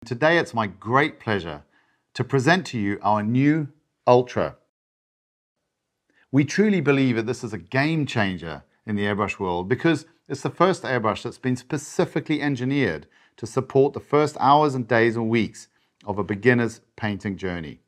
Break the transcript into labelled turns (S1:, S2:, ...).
S1: Today it's my great pleasure to present to you our new Ultra. We truly believe that this is a game changer in the airbrush world because it's the first airbrush that's been specifically engineered to support the first hours and days and weeks of a beginner's painting journey.